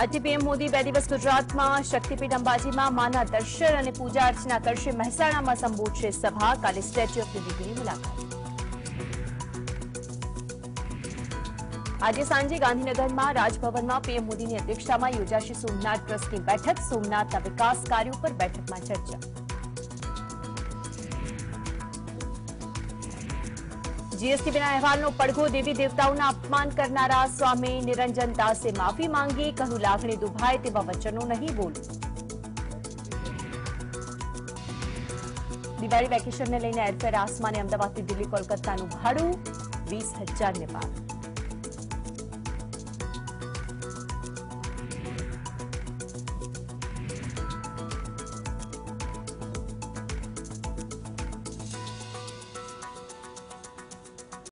આજે પીએમ મોદી 2 દિવસ ગુજરાતમાં શક્તિપીઠ અંબાજીમાં માના દર્શન અને પૂજા અર્ચના કરશે. મહેસાણામાં સંબોધશે સભા. કાલે સ્ટેચ્યુ ઓફ યુનિટીની મુલાકાત. આજે સાંજે ગાંધીનગરમાં રાજભવનમાં પીએમ મોદીની અધ્યક્ષતામાં યોજાશે સોમનાથ ટ્રસ્ટની બેઠક. સોમનાથના વિકાસ કાર્યો પર બેઠકમાં ચર્ચા. जीएसटी बिना अहवालનો પડઘો. દેવી દેવતાઓના અપમાન કરનારા સ્વામી નિરંજન દાસે માફી માંગી. કહ્યું, લાગણી દુભાય તેવા વચનો નહીં બોલું. દિવાળી વેકેશનને લઈને એરફેર આસમાને. અમદાવાદથી દિલ્હી કોલકાતાનું ભાડું 20,000 ને પાર.